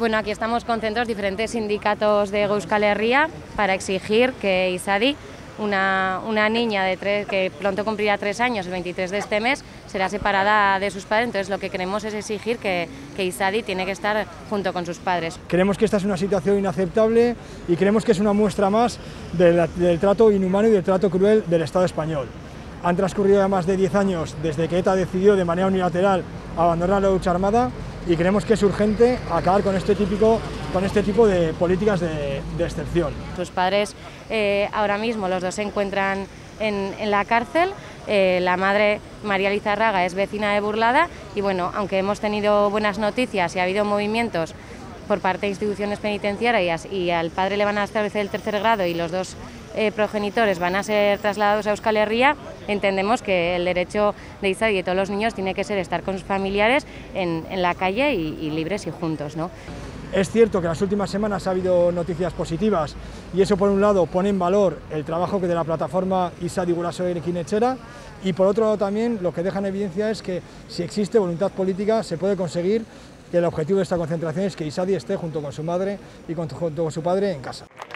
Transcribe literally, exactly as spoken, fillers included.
Bueno, aquí estamos concentrados diferentes sindicatos de Euskal Herria para exigir que Izadi, una, una niña de tres, que pronto cumplirá tres años, el veintitrés de este mes, será separada de sus padres. Entonces lo que queremos es exigir que, que Izadi tiene que estar junto con sus padres. Creemos que esta es una situación inaceptable y creemos que es una muestra más del, del trato inhumano y del trato cruel del Estado español. Han transcurrido ya más de diez años desde que ETA decidió de manera unilateral abandonar la lucha armada y creemos que es urgente acabar con este, típico, con este tipo de políticas de, de excepción. Sus padres eh, ahora mismo los dos se encuentran en, en la cárcel. Eh, la madre, María Lizarraga, es vecina de Burlada y bueno, aunque hemos tenido buenas noticias y ha habido movimientos por parte de instituciones penitenciarias y al padre le van a establecer el tercer grado y los dos eh, progenitores van a ser trasladados a Euskal Herria, entendemos que el derecho de Izadi y de todos los niños tiene que ser estar con sus familiares en, en la calle y, y libres y juntos, ¿no? Es cierto que en las últimas semanas ha habido noticias positivas y eso por un lado pone en valor el trabajo que de la plataforma Izadi Gurasoekin Etxera y por otro lado también lo que deja en evidencia es que si existe voluntad política se puede conseguir que el objetivo de esta concentración es que Izadi esté junto con su madre y junto con su padre en casa.